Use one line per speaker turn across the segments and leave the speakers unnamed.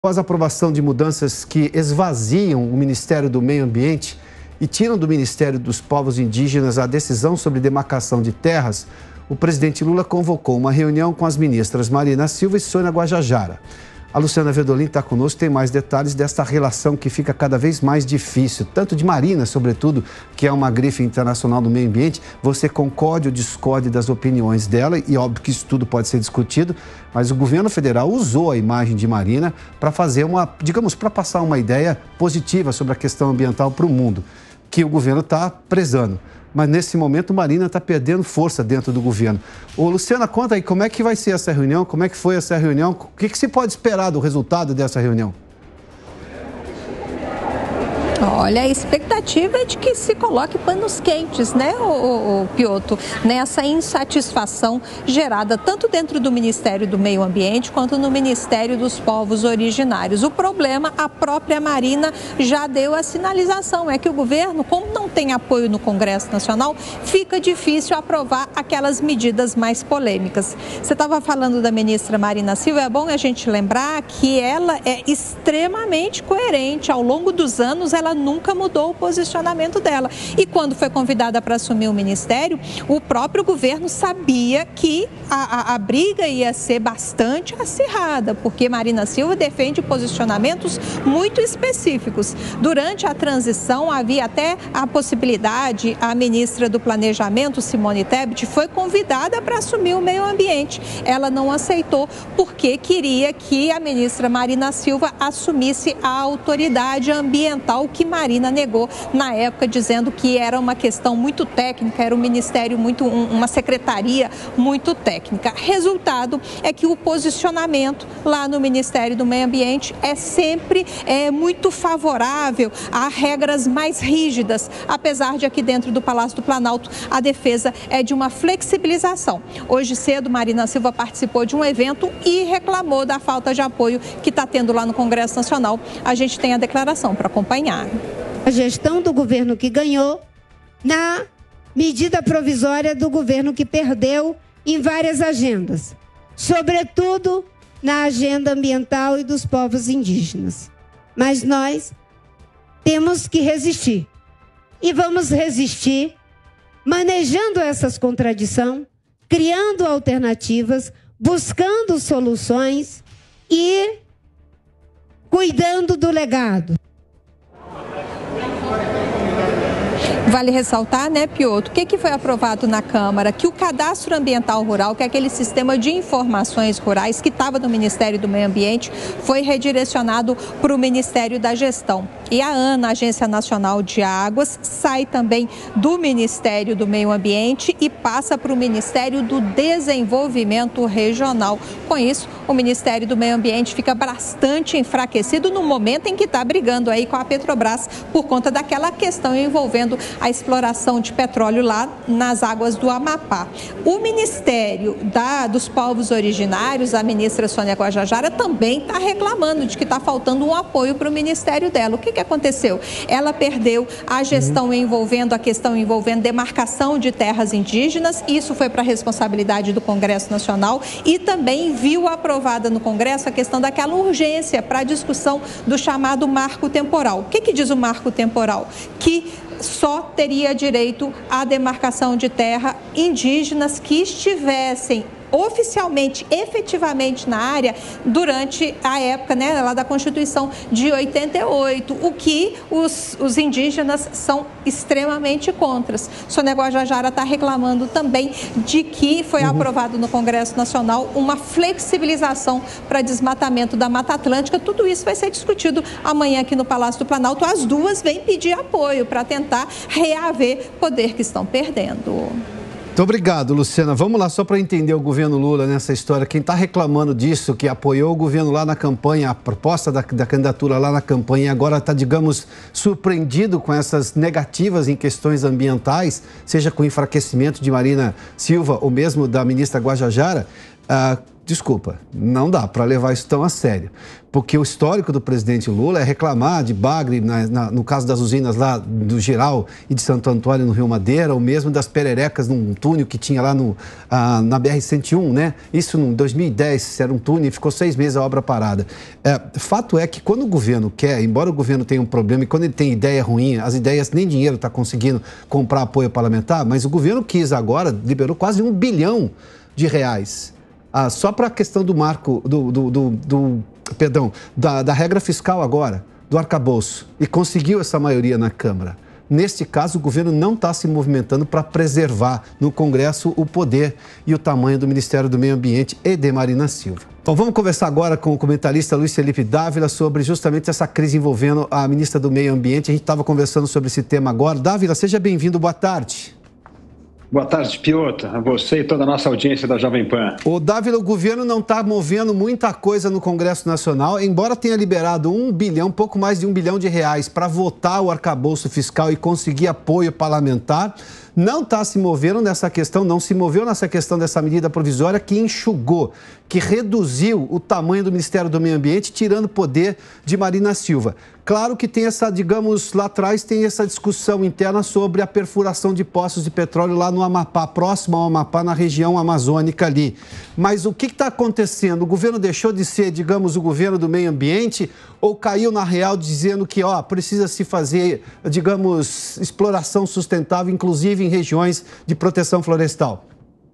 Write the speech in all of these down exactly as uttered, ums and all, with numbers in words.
Após a aprovação de mudanças que esvaziam o Ministério do Meio Ambiente e tiram do Ministério dos Povos Indígenas a decisão sobre demarcação de terras, o presidente Lula convocou uma reunião com as ministras Marina Silva e Sônia Guajajara. A Luciana Verdolin está conosco, tem mais detalhes desta relação que fica cada vez mais difícil, tanto de Marina, sobretudo, que é uma grife internacional do meio ambiente. Você concorde ou discorde das opiniões dela, e óbvio que isso tudo pode ser discutido, mas o governo federal usou a imagem de Marina para fazer uma, digamos, para passar uma ideia positiva sobre a questão ambiental para o mundo, que o governo está prezando. Mas nesse momento Marina está perdendo força dentro do governo. Ô, Luciana, conta aí, como é que vai ser essa reunião? Como é que foi essa reunião? O que, que se pode esperar do resultado dessa reunião?
Olha, a expectativa é de que se coloque panos quentes, né, o, o, o Piotr, nessa insatisfação gerada tanto dentro do Ministério do Meio Ambiente quanto no Ministério dos Povos Originários. O problema, a própria Marina já deu a sinalização, é que o governo, como não tem apoio no Congresso Nacional, fica difícil aprovar aquelas medidas mais polêmicas. Você estava falando da ministra Marina Silva, é bom a gente lembrar que ela é extremamente coerente. Ao longo dos anos, ela nunca mudou o posicionamento dela. E quando foi convidada para assumir o ministério, o próprio governo sabia que a, a, a briga ia ser bastante acirrada, porque Marina Silva defende posicionamentos muito específicos. Durante a transição, havia até a possibilidade, a ministra do Planejamento, Simone Tebet, foi convidada para assumir o meio ambiente. Ela não aceitou porque queria que a ministra Marina Silva assumisse a autoridade ambiental, que Marina negou na época, dizendo que era uma questão muito técnica, era um ministério muito, uma secretaria muito técnica. Resultado é que o posicionamento lá no Ministério do Meio Ambiente é sempre é, muito favorável a regras mais rígidas, apesar de aqui dentro do Palácio do Planalto a defesa é de uma flexibilização. Hoje cedo, Marina Silva participou de um evento e reclamou da falta de apoio que está tendo lá no Congresso Nacional. A gente tem a declaração para acompanhar.
A gestão do governo que ganhou na medida provisória do governo que perdeu em várias agendas, sobretudo na agenda ambiental e dos povos indígenas. Mas nós temos que resistir e vamos resistir manejando essas contradições, criando alternativas, buscando soluções e cuidando do legado.
Vale ressaltar, né, Piotr, o que, que foi aprovado na Câmara? Que o Cadastro Ambiental Rural, que é aquele sistema de informações rurais que estava no Ministério do Meio Ambiente, foi redirecionado para o Ministério da Gestão. E a ANA, a Agência Nacional de Águas, sai também do Ministério do Meio Ambiente e passa para o Ministério do Desenvolvimento Regional. Com isso, o Ministério do Meio Ambiente fica bastante enfraquecido no momento em que está brigando aí com a Petrobras por conta daquela questão envolvendo a exploração de petróleo lá nas águas do Amapá. O Ministério da, dos Povos Originários, a ministra Sônia Guajajara, também está reclamando de que está faltando um apoio para o ministério dela. O que, que aconteceu? Ela perdeu a gestão envolvendo, a questão envolvendo demarcação de terras indígenas. Isso foi para a responsabilidade do Congresso Nacional e também viu aprovada no Congresso a questão daquela urgência para a discussão do chamado marco temporal. O que, que diz o marco temporal? Que só teria direito à demarcação de terra indígenas que estivessem oficialmente, efetivamente na área durante a época, né, lá da Constituição de oitenta e oito, o que os, os indígenas são extremamente contras. Sônia Guajajara está reclamando também de que foi uhum. aprovado no Congresso Nacional uma flexibilização para desmatamento da Mata Atlântica. Tudo isso vai ser discutido amanhã aqui no Palácio do Planalto. As duas vêm pedir apoio para tentar reaver poder que estão perdendo.
Muito obrigado, Luciana. Vamos lá, só para entender o governo Lula nessa história. Quem está reclamando disso, que apoiou o governo lá na campanha, a proposta da, da candidatura lá na campanha, e agora está, digamos, surpreendido com essas negativas em questões ambientais, seja com o enfraquecimento de Marina Silva ou mesmo da ministra Guajajara, uh, desculpa, não dá para levar isso tão a sério. Porque o histórico do presidente Lula é reclamar de bagre, na, na, no caso das usinas lá do Giral e de Santo Antônio no Rio Madeira, ou mesmo das pererecas num túnel que tinha lá no, ah, na B R cento e um, né? Isso em dois mil e dez, era um túnel e ficou seis meses a obra parada. É, fato é que quando o governo quer, embora o governo tenha um problema, e quando ele tem ideia ruim, as ideias nem dinheiro está conseguindo comprar apoio parlamentar, mas o governo quis agora, liberou quase um bilhão de reais. Ah, só para a questão do marco, do, do, do, do perdão, da, da regra fiscal agora, do arcabouço, e conseguiu essa maioria na Câmara. Neste caso, o governo não está se movimentando para preservar no Congresso o poder e o tamanho do Ministério do Meio Ambiente e de Marina Silva. Então, vamos conversar agora com o comentarista Luiz Felipe Dávila sobre justamente essa crise envolvendo a ministra do Meio Ambiente. A gente estava conversando sobre esse tema agora. Dávila, seja bem-vindo, boa tarde.
Boa tarde, Piotr, a você e toda a nossa audiência da Jovem Pan.
O Dávila, o governo não está movendo muita coisa no Congresso Nacional, embora tenha liberado um bilhão, pouco mais de um bilhão de reais para votar o arcabouço fiscal e conseguir apoio parlamentar. Não está se movendo nessa questão, não se moveu nessa questão dessa medida provisória que enxugou, que reduziu o tamanho do Ministério do Meio Ambiente, tirando poder de Marina Silva. Claro que tem essa, digamos, lá atrás tem essa discussão interna sobre a perfuração de poços de petróleo lá no Amapá, próximo ao Amapá, na região amazônica ali. Mas o que está acontecendo? O governo deixou de ser, digamos, o governo do meio ambiente ou caiu na real dizendo que, ó, precisa se fazer, digamos, exploração sustentável, inclusive em regiões de proteção florestal?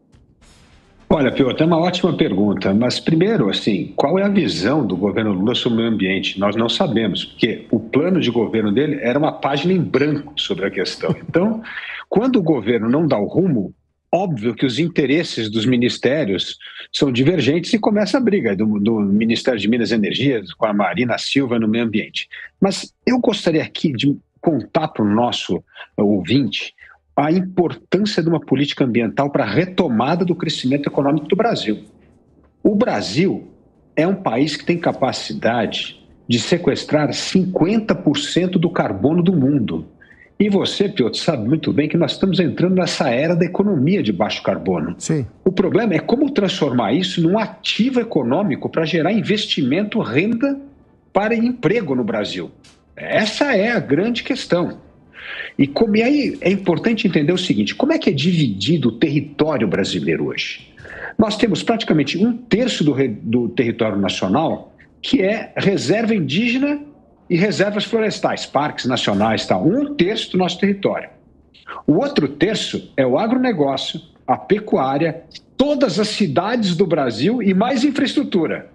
Olha, Piotr, é uma ótima pergunta, mas primeiro, assim, qual é a visão do governo Lula sobre o meio ambiente? Nós não sabemos, porque o plano de governo dele era uma página em branco sobre a questão. Então, quando o governo não dá o rumo, óbvio que os interesses dos ministérios são divergentes e começa a briga do, do Ministério de Minas e Energia com a Marina Silva no meio ambiente. Mas eu gostaria aqui de contar para o nosso ouvinte a importância de uma política ambiental para a retomada do crescimento econômico do Brasil. O Brasil é um país que tem capacidade de sequestrar cinquenta por cento do carbono do mundo. E você, Piotr, sabe muito bem que nós estamos entrando nessa era da economia de baixo carbono.
Sim.
O problema é como transformar isso num ativo econômico para gerar investimento, renda para emprego no Brasil. Essa é a grande questão. E, como, e aí é importante entender o seguinte, como é que é dividido o território brasileiro hoje? Nós temos praticamente um terço do, do território nacional que é reserva indígena e reservas florestais, parques nacionais e tal. Um terço do nosso território. O outro terço é o agronegócio, a pecuária, todas as cidades do Brasil e mais infraestrutura.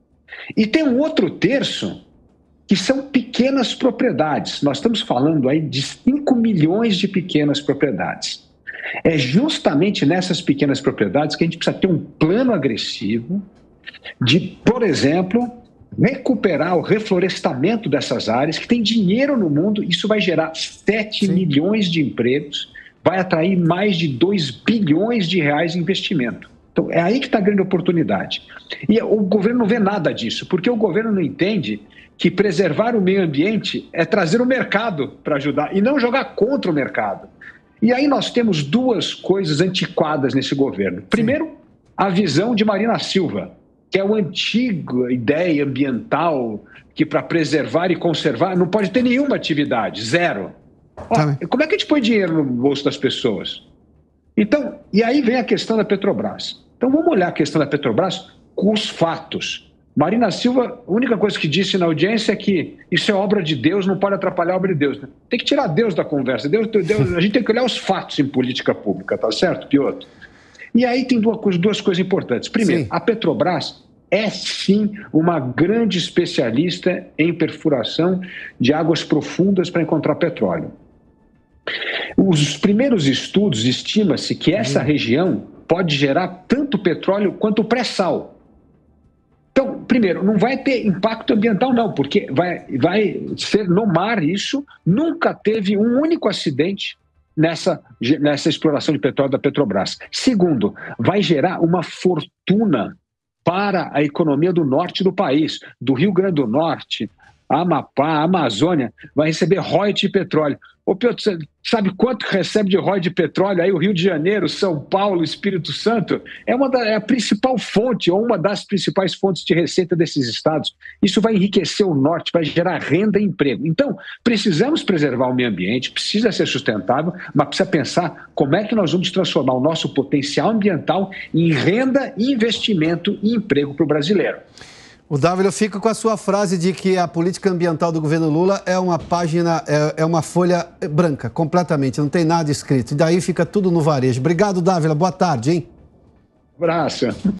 E tem um outro terço que são pequenas propriedades. Nós estamos falando aí de cinco milhões de pequenas propriedades. É justamente nessas pequenas propriedades que a gente precisa ter um plano agressivo de, por exemplo, recuperar o reflorestamento dessas áreas, que tem dinheiro no mundo. Isso vai gerar sete milhões de empregos, vai atrair mais de dois bilhões de reais em investimento. Então, é aí que está a grande oportunidade. E o governo não vê nada disso, porque o governo não entende que preservar o meio ambiente é trazer o mercado para ajudar e não jogar contra o mercado. E aí nós temos duas coisas antiquadas nesse governo. Primeiro, a visão de Marina Silva, que é uma antiga ideia ambiental que para preservar e conservar não pode ter nenhuma atividade, zero. Ó, tá. Como é que a gente põe dinheiro no bolso das pessoas? Então, e aí vem a questão da Petrobras. Então vamos olhar a questão da Petrobras com os fatos. Marina Silva, a única coisa que disse na audiência é que isso é obra de Deus, não pode atrapalhar a obra de Deus. Tem que tirar Deus da conversa. Deus, Deus, a gente tem que olhar os fatos em política pública, tá certo, Piotr? E aí tem duas, duas coisas importantes. Primeiro, sim, a Petrobras é sim uma grande especialista em perfuração de águas profundas para encontrar petróleo. Os primeiros estudos estima-se que essa hum. região pode gerar tanto petróleo quanto pré-sal. Então, primeiro, não vai ter impacto ambiental não, porque vai, vai ser no mar isso, nunca teve um único acidente nessa, nessa exploração de petróleo da Petrobras. Segundo, vai gerar uma fortuna para a economia do norte do país, do Rio Grande do Norte a Amapá, a Amazônia, vai receber royalties de petróleo. Ô, Piotr, você sabe quanto recebe de royalties de petróleo? Aí o Rio de Janeiro, São Paulo, Espírito Santo, é, uma da, é a principal fonte, ou uma das principais fontes de receita desses estados. Isso vai enriquecer o norte, vai gerar renda e emprego. Então, precisamos preservar o meio ambiente, precisa ser sustentável, mas precisa pensar como é que nós vamos transformar o nosso potencial ambiental em renda, investimento e emprego para o brasileiro.
O Dávila, eu fico com a sua frase de que a política ambiental do governo Lula é uma página, é, é uma folha branca, completamente, não tem nada escrito. E daí fica tudo no varejo. Obrigado, Dávila. Boa tarde, hein?
Um abraço.